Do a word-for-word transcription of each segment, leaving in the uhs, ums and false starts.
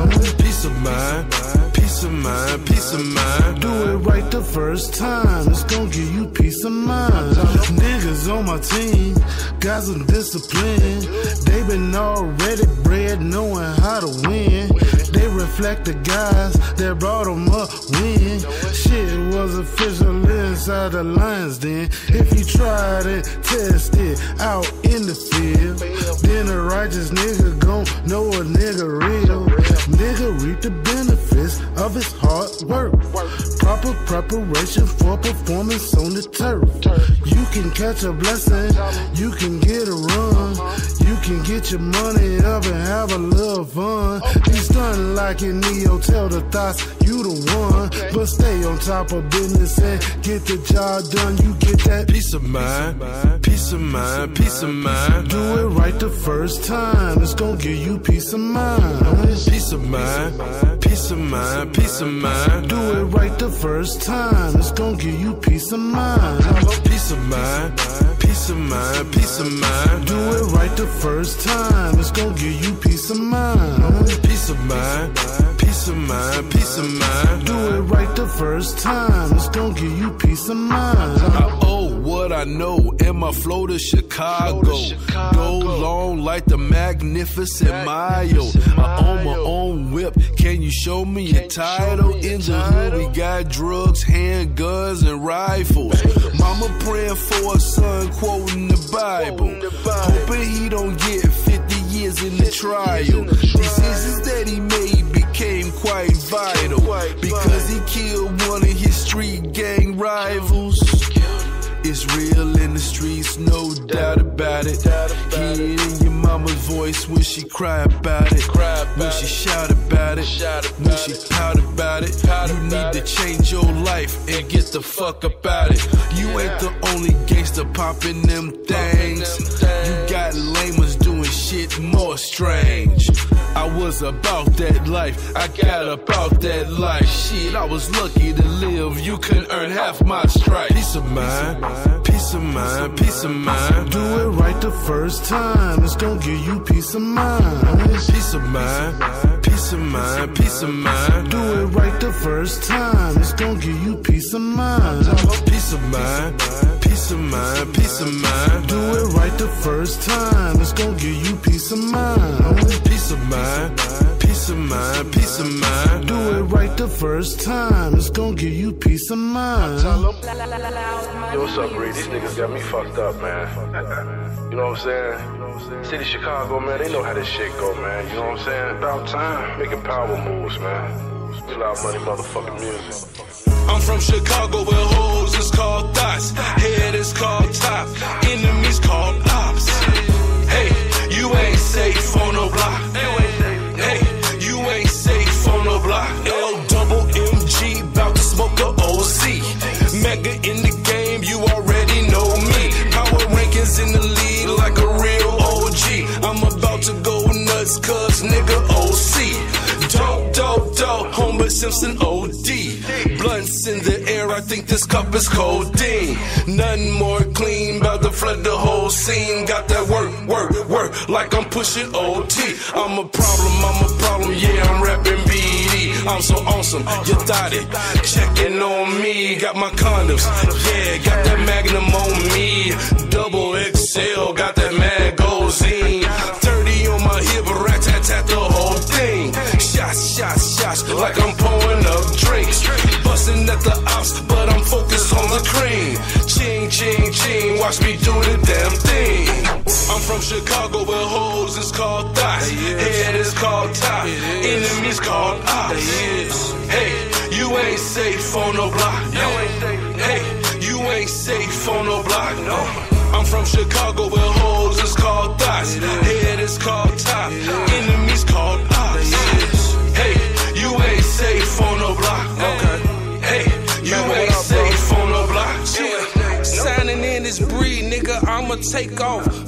Peace of mind, peace of mind, peace of mind. Do it right the first time, it's gonna give you peace of mind. Niggas on my team got some discipline. They been already bred knowing how to win. They reflect the guys that brought them up win. Shit was official inside the Lions Den. If you tried it, test it out in the field, then a righteous nigga gon' know a nigga real. Nigga reap the benefits of his hard work. Proper preparation for performance on the turf. You can catch a blessing, you can get a run. You can get your money up and have a little fun. Be stunning like in Neo, tell the thoughts you the one. But stay on top of business and get the job done. You get that peace of mind, peace of mind, peace of mind. Do it right the first time, it's gonna give you peace of mind. Peace of mind, peace of mind, peace of mind. Do it right the first time, it's gonna give you peace of mind. Peace of mind, peace of mind, peace of mind. Do it right the first time, it's gonna give you peace of mind. Peace of mind, peace of mind, peace of mind. Do it right the first time, it's gonna give you peace of mind. I owe what I know, and my flow to Chicago. Go long like the magnificent Mayo. I own my own whip, can you show me a title? In the hood we got drugs, handguns, and rifles. Mama praying for a son, quoting the Bible, hoping he don't get fifty years in the trial. Decisions that he made became quite vital, because he killed one of his street gang rivals. It's real in the streets, no doubt about it. Hear it in your mama's voice when she cry about it, when she shout about it, when she pout about it. You need to change your life and get the fuck about it. You ain't the only gangster popping them things. You got lamers doing shit more strange. I was about that life, I got about that life. Shit, I was lucky to live, you couldn't earn half my stripes. Peace of mind, peace of mind, peace of mind. Do it right the first time, it's gonna give you peace of mind. Peace of mind, peace of mind, peace of mind. Do it right the first time, it's gonna give you peace of mind. Peace of mind, peace of mind, peace of mind. Do it right the first time, it's gonna give you peace of mind. Peace of mind, peace of mind, peace of mind. Do it right the first time, it's gonna give you peace of mind. Yo, what's up, Reed? These niggas got me fucked up, man. You know what I'm saying? City Chicago, man, they know how this shit go, man. You know what I'm saying? About time. Making power moves, man. Loud money motherfucking music. I'm from Chicago where hoes is called thoughts, head is called top, enemies called ops. Hey, you ain't safe on no block. Hey, you ain't safe on no block. L double M G, bout to smoke a O C. Mega in the game, you already know me. Power rankings in the lead like a real O G. I'm about to go nuts, cuz nigga O C. Dope, dope, dope, Homer Simpson O D. Blunts in the air, I think this cup is codeine. Nothing more clean, about to flood the whole scene. Got that work, work, work, like I'm pushing O T. I'm a problem, I'm a problem, yeah, I'm rapping B D. I'm so awesome, you thought it. Checking on me, got my condoms, yeah, got that Magnum on me. Double X L, got that Magazine. thirty on my hip, rat-tat-tat the whole thing. Shots, shots, shots, like I'm pouring up drinks. Busting at the ops, but I'm focused on the cream. Ching, ching, ching, watch me do the damn thing. I'm from Chicago where hoes is called thoughts, head is called top, enemies called ops. Hey, you ain't safe on no block. Hey, you ain't safe on no block. No. I'm from Chicago where hoes is called thoughts, head is called top, enemies called ops. Hey, you ain't safe on no block. Okay. Hey, you ain't safe on no block. Signing in this breed, nigga, I'ma take off.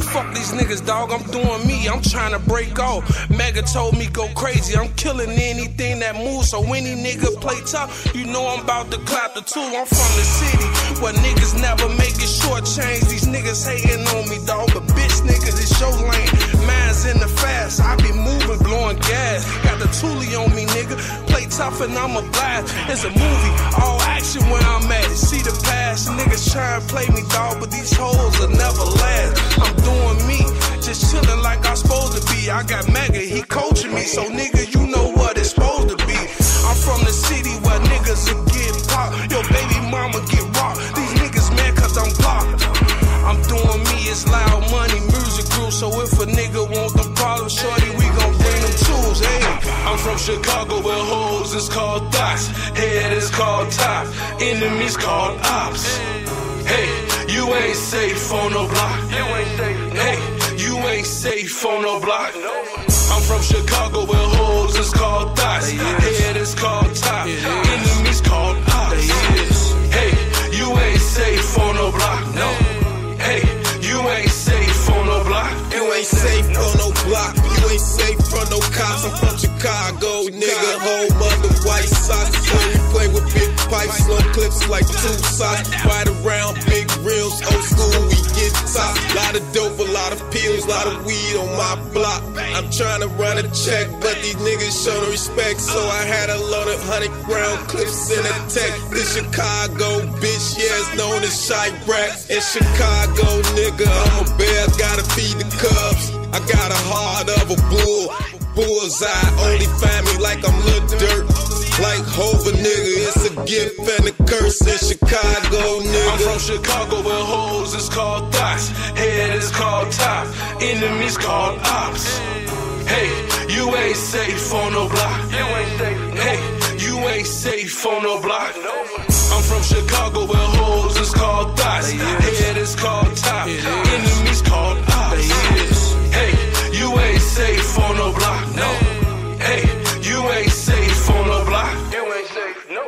fuck these niggas, dog. I'm doing me. I'm trying to break off. Mega told me go crazy. I'm killing anything that moves. So any nigga play tough, you know I'm about to clap the tool. I'm from the city where niggas never make it short change. These niggas hating on me, dog. But bitch niggas, it's your lane. Mine's in the fast. I be moving, blowing gas. Got the toolie on me, nigga. Play tough and I'm a blast. It's a movie, all action when I'm at it. See the past, niggas try to play me, dog, but these hoes will never last. I'm doing me, just chilling like I'm supposed to be. I got Mega, he coaching me, so nigga, you know what it's supposed to be. I'm from the city where niggas will get popped. Yo, baby mama get rocked. These niggas mad cause I'm blocked. I'm doing me, it's loud money, music group. So if a nigga want them problems, shorty, we gon' bring them tools, hey. I'm from Chicago where hoes is called thoughts. Head is called top, enemies called ops. Hey, you ain't safe on no block. You ain't safe, no. Hey, you ain't safe on no block. No. I'm from Chicago where hoes is called thoughts. Head is called top, enemies called ops. Hey, you ain't safe on no block. No. Hey, you ain't safe on no block. You ain't safe on no block. You ain't safe from no cops. I'm from Chicago, nigga. Home of the White Sox. When we play with big pipes, slow clips like two socks. Ride around big rims, old school, we get top. Lot of dope, a lot of pills, lot of weed on my block. I'm trying to run a check, but these niggas show no respect. So I had a load of hundred round clips in a tech. This Chicago bitch, yeah, it's known as Chirac. In Chicago, nigga, I'm a bear, gotta feed the cubs. I got a heart of a bull. Bullseye, only find me like I'm Lil Dirt. Like Hova, nigga, it's a gift and a curse in Chicago, nigga. I'm from Chicago where hoes is called thoughts. Head is called top, enemies called ops. Hey, you ain't safe on no block. You ain't safe, no. Hey, you ain't safe on no block. No. I'm from Chicago where hoes is called thoughts. Head is called top, enemies called ops. Hey, you ain't safe on no block. No. Hey, you ain't safe on no block. You ain't safe, no.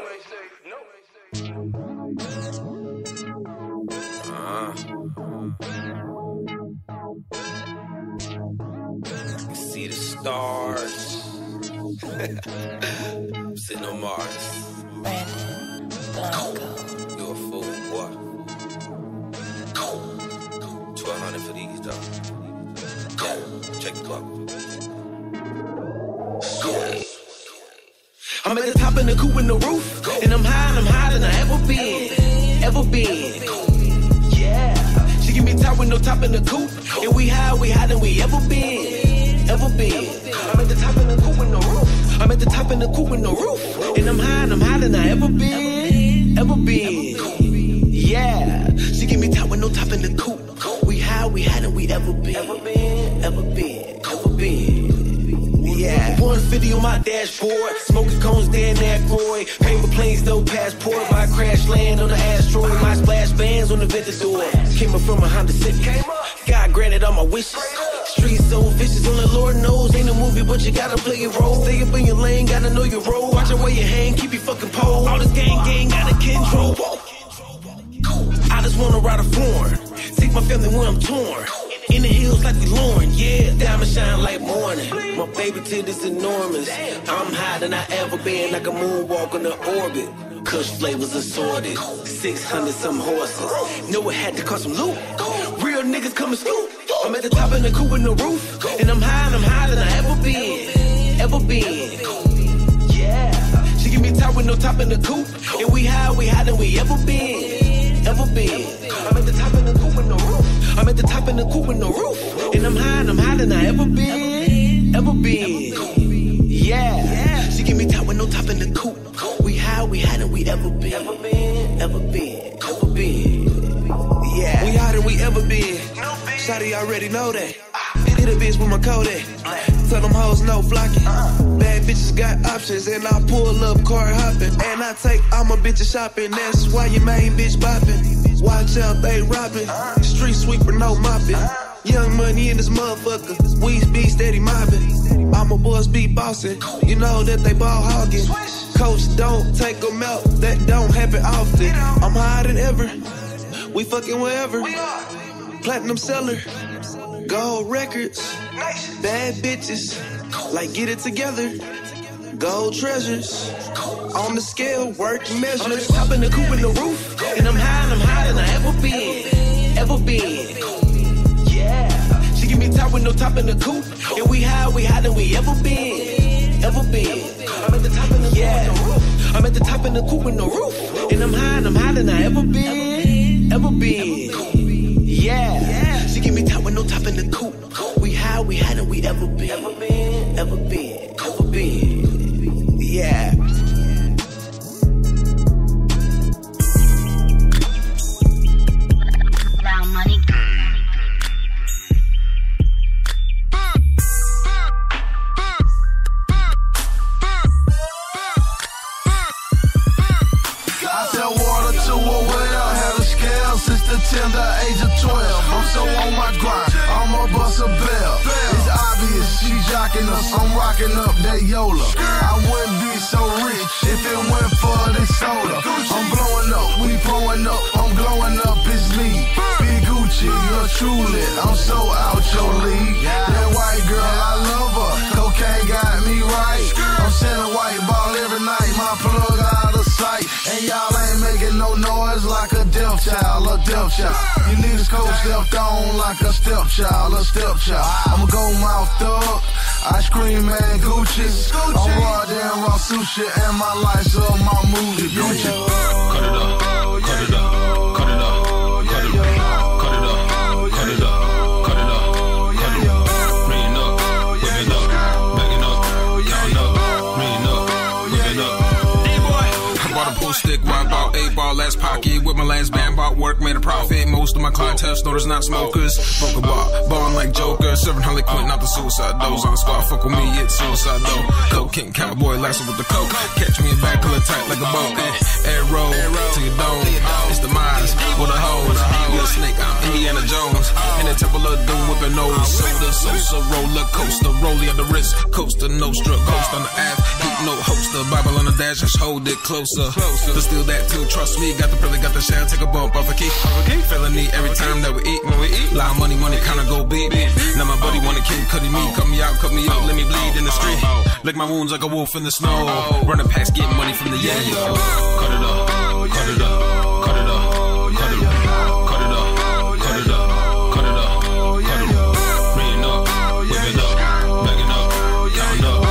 Uh, you see the stars. I'm sitting on Mars. Brandon Blanco. You a fool, boy. twelve hundred for these, though. Yeah, check the clock. Yeah. I'm at the top of the coupe in the roof, and I'm high and I'm higher than I ever been, ever been. Yeah, she give me top with no top in the coupe, and we high, we higher than we ever been, ever been. I'm at the top of the coupe in the roof. I'm at the top of the coupe in the roof, and I'm high and I'm higher than I ever been, ever been. Yeah, she give me top with no top in the coupe. We high, we higher than we ever been, ever been, ever been, ever been. Yeah, one fifty on my dashboard, smoking cones, Dan Aykroyd, paper planes, no passport. My crash land on the asteroid, my splash bands on the Ventador. Came up from a Honda Civic, God granted all my wishes. Streets so vicious, only Lord knows. Ain't a movie, but you gotta play your role. Stay up in your lane, gotta know your role. Watch where you hang, keep your fucking pole. All this gang gang got a control. I just wanna ride a foreign, take my family when I'm torn. In the hills like we Lauren, yeah, diamond shine like morning. My baby titties enormous. I'm higher than I ever been, like a moonwalk on the orbit. Kush flavors assorted, six hundred some horses. Know it had to cost some loot. Real niggas come and scoop. I'm at the top of the coupe in the roof, and I'm high and I'm higher than I ever been, ever been. Yeah, she give me top with no top in the coupe, and we high, we higher than we ever been, ever been. I'm at the top of the coupe in the roof. I'm at the top of the coupe in the roof, and I'm high and I'm higher than I ever been, ever been. Yeah, she give me top with no top in the coupe. We high, we higher than we ever been, ever been, ever been, ever been. Yeah, we higher than we ever been. Shawty already know that. Hit a bitch with my Kodak. Tell them hoes no flocking. Bad bitches got options, and I pull up car hopping. And I take all my bitches shopping. That's why your main bitch bopping. Watch out, they robbing. Street sweeper, no mopping. Young money in this motherfucker. Weeds be steady mobbing. All my boys be bossing. You know that they ball hogging. Coach don't take them out. That don't happen often. I'm higher than ever. We fucking wherever. Platinum seller. Gold records, bad bitches, like get it together. Gold treasures, on the scale, work measures. I'm at the top of the coupe in the roof, and I'm high and I'm higher than I ever been, ever been. Yeah, she give me top with no top in the coupe, and we high, we higher than we ever been, ever been. I'm at the top of the yeah, I'm at the top of the coupe in the roof, and I'm high and I'm higher than I ever been, ever been. Yeah, she give me top with no top in the coupe. We high, we higher than we ever been, ever been, ever been, ever been. Yeah. Brown money. I sell water to a well, had a scale since the tender age of twelve. I'm so on my grind, I'ma bust a bell. It's obvious, she jocking us, I'm rocking up that Yola. I wouldn't be so rich if it went for this soda. I'm blowing up, we blowing up, I'm glowing up, it's me. Big Gucci, you're truly, I'm so out your league. That white girl, I love her, cocaine got me right. I'm selling white ball every night, my plug out of sight. And y'all ain't making no noise like a deaf child, a deaf child. You niggas cold stepped on like a stepchild, a stepchild. I'm a gold mouth thug, I scream man Gucci. I'm raw damn raw sushi and my life's up my movie, Gucci. Cut it up, cut it up, cut it up, cut it up, cut it up, cut it up, cut it up, cut it up, bring it up, whip it up, back it up, count up, bring it up, whip it up. D-boy, I bought a pool stick, wide ball, eight ball, last pocket, with my last band, bought work, made a profit. Most of my clientele snorters, not smokers. Broke a bar, ballin' like Joker, serving Harley Quinn, not the suicide dose. On the spot, fuck with me, it's suicide though. Cocaine cowboy, lasting with the coke. Catch me in back, color tight like a boat. Eh, arrow to your dome. It's the Mines with a hose. You a snake, I'm Indiana Jones. In the temple of doom with a nose. Soda, Sosa, roller coaster, rollie on the wrist. Coaster, Nostra, ghost on the app. Heat no hoster, Bible on the dash, just hold it closer. To steal that too, trust me. Got the pillar, got the shell, take a bump off a key. Felony every time that we eat. When we eat, lie money, money kinda go beat. Now my buddy wanna kill, cutting me, cut me out, cut me up, let me bleed in the street. Lick my wounds like a wolf in the snow. Running past, getting money from the yeah-yo. Cut it up, cut it up, cut it up, cut it up, cut it up, cut it up, cut it up, cut it up, bring it up, whip it up, back it up, count up.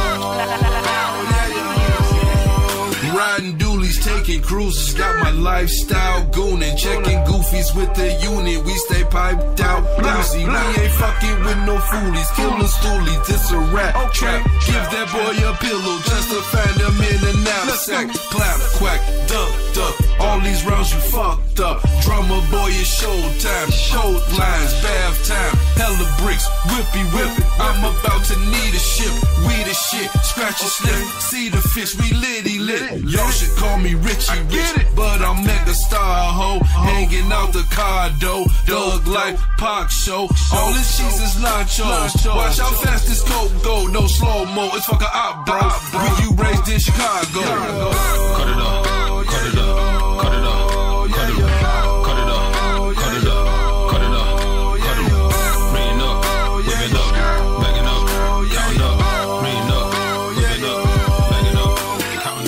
Riding dualies, taking cruises, got my lifestyle gooning. Checking goofies with the unit, we stay piped out. Lucy, we ain't fucking with no foolies. Killer stoolies, this a rap trap. Give that boy a pillow just to find him in a knapsack. Clap, quack, duck, duck. All these rounds you fucked up. Drummer boy, it's showtime. Cold lines, bath time. Hella bricks, whippy whip. I'm about to need a ship. We the shit, scratch a slip. See the fish, we litty lit. Y'all should call me Richie Rich, but I'm mega star ho. Hanging out the car though. Dog Life, Pac Show. All this cheese is nachos. Watch how fast this coke go. No slow mo, it's fucking up, bro. When you raised in Chicago. Cut it up, cut it up, cut it up, cut it up, cut it up, cut it up, cut it up, cut it up, bring it up, whip it up, back it up, count up, bring it up, whip it up, back it up, count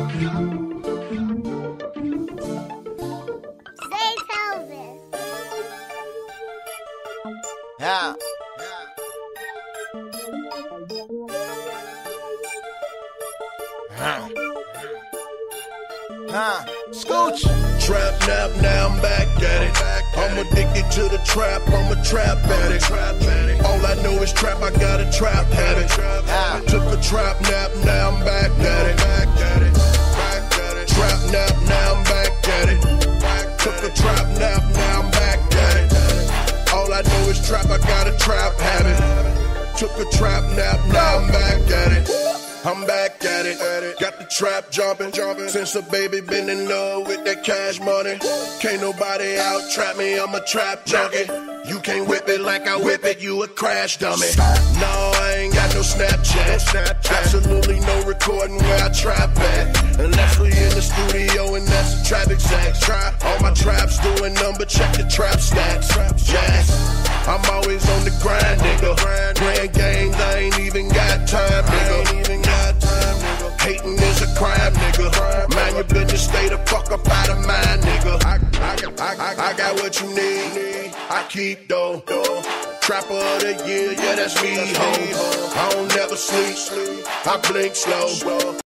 up. Say Pelvis. Yeah. Huh. Huh. Scooch. Trap nap, now I'm back at it. I'm addicted to the trap, I'm a trap addict. All I know is trap, I got a trap habit. Took a trap nap, now I'm back at it. Trap nap, now I'm back at it. Took a trap nap, now I'm back at it. All I know is trap, I got a trap habit. Took a trap nap, now I'm back at it. I'm back at it. Got the trap jumping, jumping. Since a baby been in love with that cash money. Can't nobody out trap me, I'm a trap junkie. You can't whip it like I whip it, you a crash dummy. No, I ain't got no Snapchat. Absolutely no recording where I trap at. Unless we in the studio rodeo and that's a trap exact. All my traps doing number, check the trap stats. Yeah, I'm always on the grind, nigga. Playing games, I ain't even got time, nigga. Hating is a crime, nigga. Mind your business, stay the fuck up out of mine, nigga. I, I, I, I, I got what you need. I keep though. Trapper of the year, yeah, that's me, ho. I don't never sleep. I blink slow.